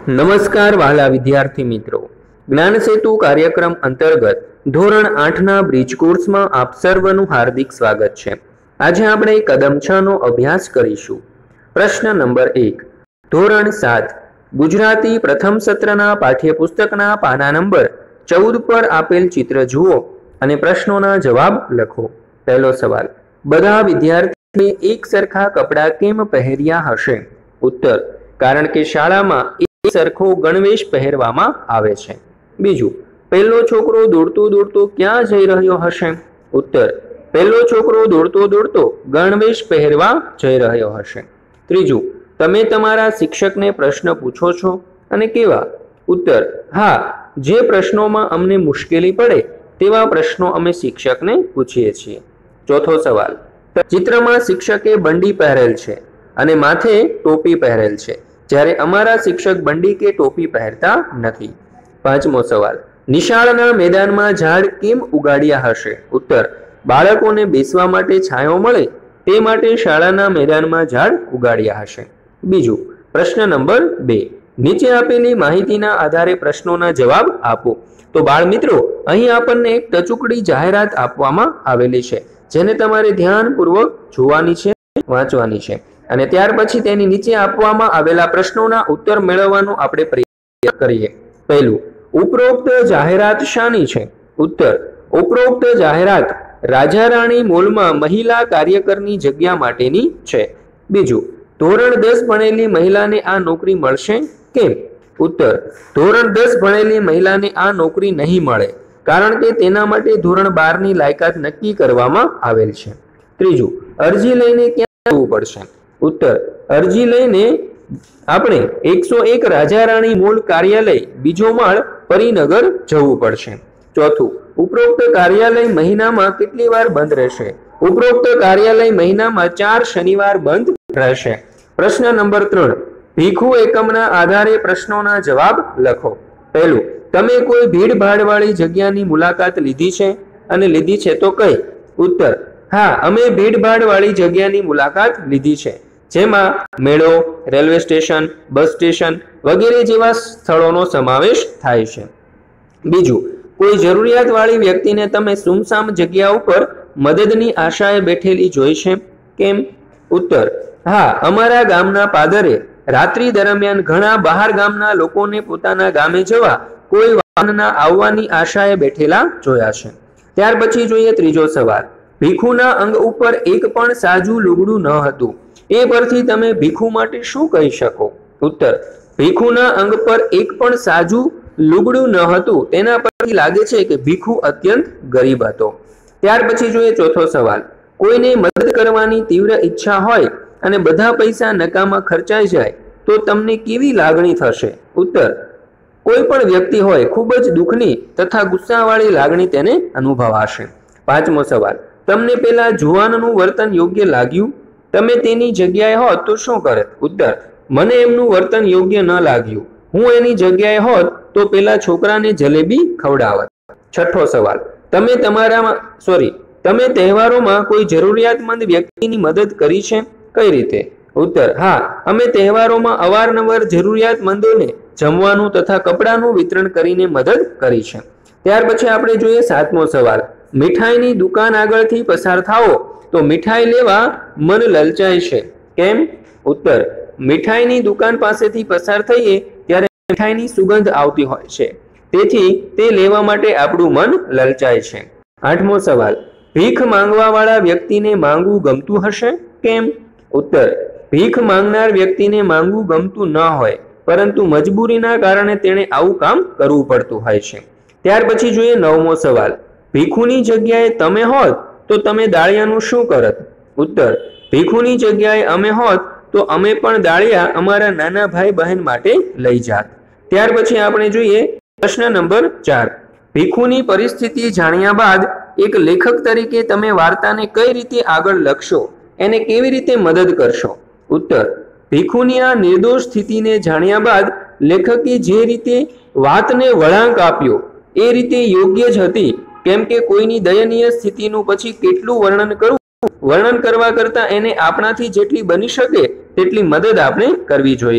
નમસ્કાર વહાલા વિદ્યાર્થી મિત્રો, જ્ઞાન સેતુ કાર્યક્રમ અંતર્ગત ધોરણ 8ના બ્રિજ કોર્સમાં આપ સર્વનું હાર્દિક સ્વાગત છે। આજે આપણે કદમ 6 નો અભ્યાસ કરીશું। પ્રશ્ન નંબર 1, ધોરણ 7 ગુજરાતી પ્રથમ સત્રના પાઠ્યપુસ્તકના પાના નંબર 14 પર આપેલ ચિત્ર જુઓ અને પ્રશ્નોના જવાબ લખો। પહેલો સવાલ, બધા વિદ્યાર્થીઓએ એક સરખા કપડાં કેમ પહેર્યા હશે? ઉત્તર, કારણ કે શાળામાં સરખો ગણવેશ પહેરવામાં આવે છે। બીજું, પહેલો છોકરો દોડતો દોડતો ક્યાં જઈ રહ્યો હશે? ઉત્તર, પહેલો છોકરો દોડતો દોડતો ગણવેશ પહેરવા જઈ રહ્યો હશે। ત્રીજું, તમે તમારા શિક્ષકને પ્રશ્ન પૂછો છો અને કેવા? ઉત્તર, હા, જે પ્રશ્નોમાં અમને મુશ્કેલી પડે તેવા પ્રશ્નો અમે શિક્ષકને પૂછીએ છીએ। ચોથો સવાલ, ચિત્રમાં શિક્ષકે બંડી પહેરેલ છે અને માથે ટોપી પહેરેલ છે, જ્યારે અમારા શિક્ષક બંડી કે ટોપી પહેરતા નથી। પાંચમો સવાલ, નિશાળના મેદાનમાં ઝાડ કેમ ઉગાડ્યા હશે? ઉત્તર, બાળકોને બેસવા માટે છાંયો મળે તે માટે શાળાના મેદાનમાં ઝાડ ઉગાડ્યા હશે। બીજું, પ્રશ્ન નંબર 2, નીચે આપેલી માહિતીના આધારે પ્રશ્નોના જવાબ આપો। તો બાળ મિત્રો, અહીં આપણને એક ટચુકડી જાહેરાત આપવામાં આવેલી છે, જેને તમારે ધ્યાનપૂર્વક જોવાની છે, વાંચવાની છે અને ત્યાર પછી તેની નીચે આપવામાં આવેલા પ્રશ્નોના ઉત્તર મેળવવાનો આપણે પ્રયત્ન કરીએ। પહેલું, ઉપરોક્ત જાહેરાત શાની છે? ઉત્તર, ઉપરોક્ત જાહેરાત રાજા રાણી મોલમાં મહિલા કાર્યકરની જગ્યા માટેની છે। બીજું, ધોરણ 10 ભણેલી મહિલાને આ નોકરી મળશે કેમ? ઉત્તર, ધોરણ 10 ભણેલી મહિલાને આ નોકરી નહીં મળે, કારણ કે તેના માટે ધોરણ 12ની લાયકાત નક્કી કરવામાં આવેલ છે। ત્રીજું, અરજી લઈને ક્યાં જવું પડશે? ઉત્તર, અરજી લઈને આપણે 101 રાજા રાણી મોલ કાર્યાલય, બીજો માળ, પરિનગર જવું પડશે। ચોથું, ઉપરોક્ત કાર્યાલય મહિનામાં કેટલી વાર બંધ રહેશે? ઉપરોક્ત કાર્યાલય મહિનામાં 4 શનિવાર બંધ રહેશે। પ્રશ્ન નંબર 3, ભીખુ એકમના આધારે પ્રશ્નોના જવાબ લખો। પહેલું, તમે કોઈ ભીડભાડવાળી જગ્યાની મુલાકાત લીધી છે અને લીધી છે તો કઈ? ઉત્તર, હા, અમે ભીડભાડવાળી જગ્યાની મુલાકાત લીધી છે, જેમાં મેળો, રેલવે સ્ટેશન, બસ સ્ટેશન વગેરે જેવા સ્થળોનો સમાવેશ થાય છે। બીજું, કોઈ જરૂરિયાતવાળી વ્યક્તિને તમે સુમસામ જગ્યા ઉપર મદદની આશાએ બેઠેલી જોઈ છે કેમ? ઉત્તર, હા, અમારા ગામના પાદરે રાત્રિ દરમિયાન ઘણા બહાર ગામના લોકોને પોતાના ગામે જવા કોઈ વાહનના આવવાની આશાએ બેઠેલા જોયા છે। ત્યાર પછી જોઈએ ત્રીજો સવાલ, ભીખુના અંગ ઉપર એક પણ સાજું લુગડું ન હતું, એ પરથી તમે ભીખુ માટે શું કહી શકો? ઉત્તર, ભીખુના અંગ પર એક પણ સાજું લુગડું ન હતું, તેના પરથી લાગે છે કે ભીખુ અત્યંત ગરીબ હતો। ત્યાર પછી જોઈએ ચોથો સવાલ, કોઈને મદદ કરવાની તીવ્ર ઈચ્છા હોય અને બધા પૈસા નકામા ખર્ચાઈ જાય તો તમને કેવી લાગણી થશે? ઉત્તર, કોઈ પણ વ્યક્તિ હોય ખૂબ જ દુઃખની તથા ગુસ્સાવાળી લાગણી તેને અનુભવાશે। પાંચમો સવાલ, તમને પેલા જુવાનનું વર્તન યોગ્ય લાગ્યું? તમે તેની જગ્યાએ હોત તો શું કરત? ઉત્તર, મને એમનું વર્તન યોગ્ય ન લાગ્યું, હું એની જગ્યાએ હોત તો પેલા છોકરાને જલેબી ખવડાવત। છઠ્ઠો સવાલ, તમે તહેવારોમાં કોઈ જરૂરિયાતમંદ વ્યક્તિની મદદ કરી છે? કઈ રીતે? ઉત્તર, હા, અમે તહેવારોમાં અવારનવાર જરૂરિયાતમંદોને જમવાનું તથા કપડાનું વિતરણ કરીને મદદ કરી છે। ત્યાર પછી આપણે જોઈએ સાતમો સવાલ, મીઠાઈની દુકાન આગળથી પસાર થાઓ તો મીઠાઈ લેવા મન લલચાય છે કેમ? ઉત્તર, મીઠાઈની દુકાન પાસેથી પસાર થઈએ ત્યારે મીઠાઈની સુગંધ આવતી હોય છે, તેથી તે લેવા માટે આપણું મન લલચાય છે। આઠમો સવાલ, ભીખ માંગવા વાળા વ્યક્તિને માંગવું ગમતું હશે કેમ? ઉત્તર, ભીખ માંગનાર વ્યક્તિને માંગવું ગમતું ન હોય, પરંતુ મજબૂરીના કારણે તેણે આવું કામ કરવું પડતું હોય છે। ત્યાર પછી જોઈએ નવમો સવાલ, ભીખુની જગ્યાએ તમે હોત તો તમે દાળિયાનું શું કરત? ઉત્તર, ભીખુની જગ્યાએ અમે હોત તો અમે પણ દાળિયા અમારા નાના ભાઈ બહેન માટે લઈ જાત। ત્યાર પછી આપણે જોઈએ પ્રશ્ન નંબર 4, ભીખુની પરિસ્થિતિ જાણ્યા બાદ એક લેખક તરીકે તમે વાર્તાને કઈ રીતે આગળ લખશો, એને કેવી રીતે મદદ કરશો? ઉત્તર, ભીખુની આ નિર્દોષ સ્થિતિને જાણ્યા બાદ લેખકે જે રીતે વાતને વળાંક આપ્યો એ રીતે યોગ્ય જ હતી, કેમ કે કોઈની દયનીય સ્થિતિનું પછી કેટલું વર્ણન કરવું, વર્ણન કરવા કરતા એને આપણાથી જેટલી બની શકે તેટલી મદદ આપણે કરવી જોઈએ।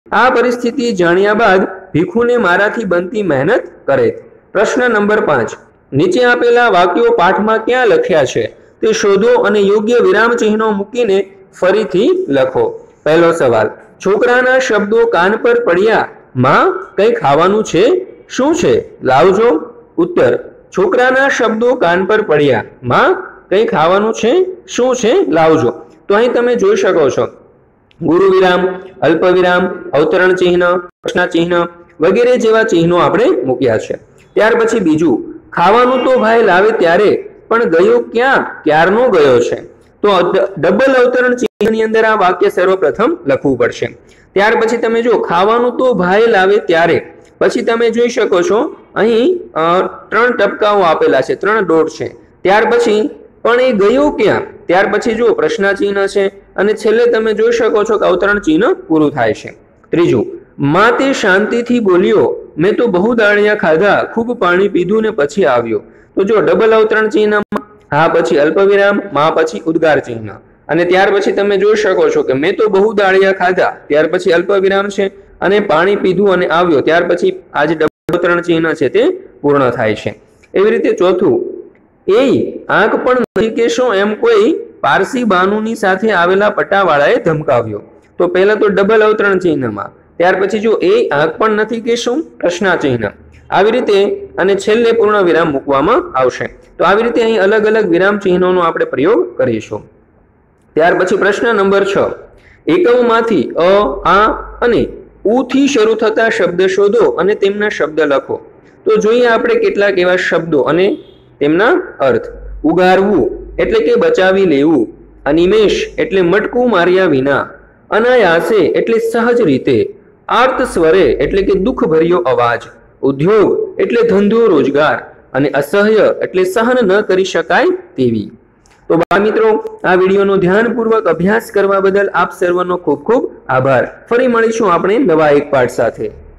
આ પરિસ્થિતિ જાણ્યા બાદ ભીખુને મારાથી બનતી મહેનત કરે। પ્રશ્ન નંબર 5, નીચે આપેલા વાક્યો પાઠમાં ક્યાં લખ્યા છે તે શોધો અને યોગ્ય વિરામ ચિહ્નો મૂકીને ફરીથી લખો। પહેલો સવાલ, છોકરાના શબ્દો કાન પર પડ્યા, માં કંઈ ખાવાનું છે, શું છે, લાવજો। ઉત્તર, છોકરાના શબ્દો કાન પર પડ્યા, માં કંઈ ખાવાનું છે, શું છે, લાવજો। તો અહીં તમે જોઈ શકો છો ગુરુ વિરામ, અલ્પ વિરામ, અવતરણ ચિહ્ન, પ્રશ્ન ચિહ્ન વગેરે જેવા ચિહ્નો આપણે મૂક્યા છે। ત્યાર પછી બીજું, ખાવાનું તો ભાઈ લાવે ત્યારે, પણ ગયો ક્યાં, ક્યારનો ગયો છે। તો ડબલ અવતરણ ચિહ્નની અંદર આ વાક્ય સર્વપ્રથમ લખવું પડશે। ત્યાર પછી તમે જો ખાવાનું તો ભાઈ લાવે ત્યારે, પછી તમે જોઈ શકો છો અહીં 3 ટપકાઓ આપેલા છે, 3 ડોટ છે। ત્યાર પછી પણ એ ગયો ક્યાં, ત્યાર પછી જો પ્રશ્ન ચિહ્ન છે અને છેલ્લે તમે જોઈ શકો છો કે અવતરણ ચિહ્ન પૂરું થાય છે। ત્રીજું, માં તે શાંતિથી બોલ્યો, મેં તો બહુ દાળિયા ખાધા, ખૂબ પાણી પીધું ને પછી આવ્યો। તો જો ડબલ અવતરણ ચિહ્નમાં હા પછી અલ્પવિરામ, માં પછી ઉદ્ગાર ચિહ્ન, અને ત્યાર પછી તમે જોઈ શકો છો કે મેં તો બહુ દાળિયા ખાધા, ત્યાર પછી અલ્પવિરામ છે અને પાણી પીધું અને આવ્યો, ત્યાર પછી આ જે ડબલ અવતરણ ચિહ્ન છે તે પૂર્ણ થાય છે। એવી રીતે ચોથું, એ આંખ પણ નથી કે શું એમ કોઈ પારસી બાનુની સાથે આવેલા પટાવાળાએ ધમકાવ્યો। તો પહેલા તો ડબલ અવતરણ ચિહ્નમાં, ત્યાર પછી જો એ આંખ પણ નથી કે શું પ્રશ્ન ચિહ્ન, આવી રીતે અને છેલ્લે પૂર્ણ વિરામ મૂકવામાં આવશે। તો આવી રીતે અહીં અલગ અલગ વિરામ ચિહ્નોનો આપણે પ્રયોગ કરીશું। ત્યાર પછી પ્રશ્ન નંબર 6, એકમમાંથી અ, આ અને ઉ થી શરૂ થતા શબ્દ શોધો અને તેમના શબ્દ લખો। તો જોઈએ આપણે કેટલાક એવા શબ્દો અને તેમના અર્થ। ઉગારવું એટલે કે બચાવી લેવું, અનિમેષ એટલે મટકું માર્યા વિના, અનાયાસે એટલે સહજ રીતે, આર્ત સ્વરે એટલે કે દુઃખભર્યો અવાજ, ઉદ્યોગ એટલે ધંધો રોજગાર, અને અસહ્ય એટલે સહન ન કરી શકાય તેવી। તો બાળ મિત્રો, આ વિડીયોનો ધ્યાનપૂર્વક અભ્યાસ કરવા બદલ આપ સર્વનો ખૂબ ખૂબ આભાર। ફરી મળીશું આપણે નવા એક પાઠ સાથે।